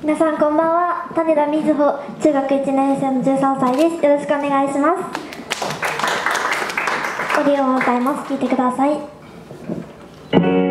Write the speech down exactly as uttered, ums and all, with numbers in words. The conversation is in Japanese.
皆さんこんばんは。種田瑞穂、中学いちねん生のじゅうさんさいです。よろしくお願いします。オリオンを歌います。聴いてください。